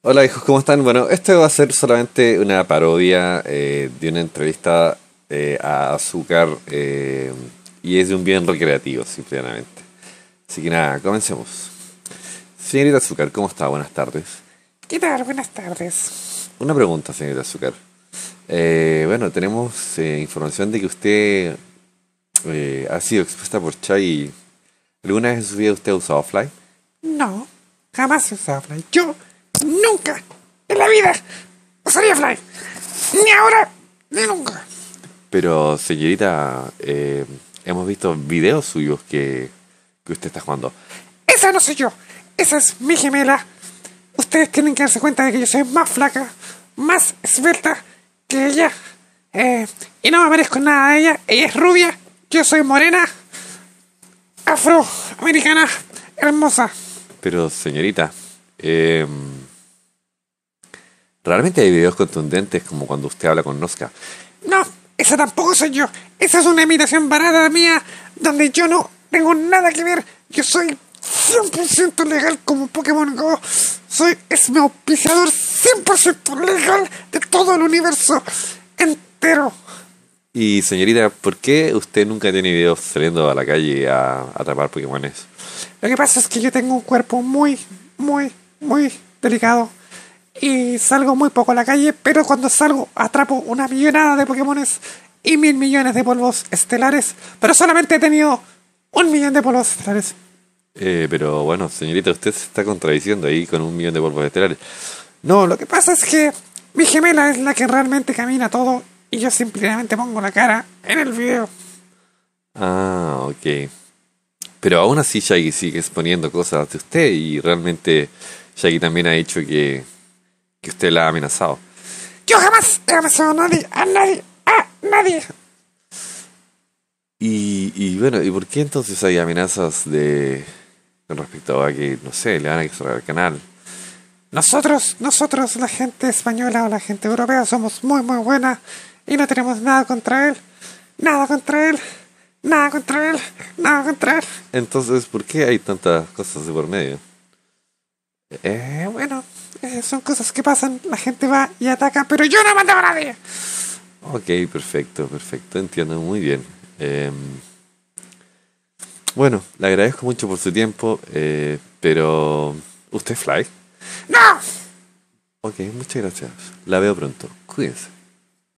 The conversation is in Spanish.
Hola hijos, ¿cómo están? Bueno, esto va a ser solamente una parodia de una entrevista a Azúcar y es de un bien recreativo, simplemente. Así que nada, comencemos. Señorita Azúcar, ¿cómo está? Buenas tardes. ¿Qué tal? Buenas tardes. Una pregunta, señorita Azúcar. Bueno, tenemos información de que usted ha sido expuesta por Chai. ¿Alguna vez en su vida usted ha usado Fly? No, jamás he usado Fly. Yo nunca en la vida usaría Fly. Ni ahora, ni nunca. Pero, señorita, hemos visto videos suyos que usted está jugando. Esa no soy yo. Esa es mi gemela. Ustedes tienen que darse cuenta de que yo soy más flaca, más esbelta que ella. Y no me parezco en nada a ella. Ella es rubia. Yo soy morena, afroamericana, hermosa. Pero, señorita, realmente hay videos contundentes como cuando usted habla con Noska. No, esa tampoco soy yo. Esa es una imitación barata mía donde yo no tengo nada que ver. Yo soy 100% legal como Pokémon Go. Es mi auspiciador 100% legal de todo el universo entero. Y, señorita, ¿por qué usted nunca tiene videos saliendo a la calle a atrapar Pokémones? Lo que pasa es que yo tengo un cuerpo muy delicado. Y salgo muy poco a la calle, pero cuando salgo atrapo una millonada de Pokémones y 1.000 millones de polvos estelares. Pero solamente he tenido 1 millón de polvos estelares. Pero bueno, señorita, usted se está contradiciendo ahí con 1 millón de polvos estelares. No, lo que pasa es que mi gemela es la que realmente camina todo y yo simplemente pongo la cara en el video. Ah, ok. Pero aún así Shaggy sigue exponiendo cosas de usted y realmente Shaggy también ha dicho que usted la ha amenazado. Yo jamás he amenazado a nadie. Y bueno, ¿y por qué entonces hay amenazas de con respecto a que, no sé, le van a cerrar el canal? Nosotros, la gente española o la gente europea, somos muy buena y no tenemos nada contra él. Nada contra él. Nada contra él. Nada contra él. Entonces, ¿por qué hay tantas cosas de por medio? Bueno, son cosas que pasan. La gente va y ataca, pero yo no he mandado a nadie. Ok, perfecto, perfecto, entiendo muy bien. Bueno, le agradezco mucho por su tiempo, pero ¿usted es Fly? ¡No! Ok, muchas gracias. La veo pronto. Cuídense.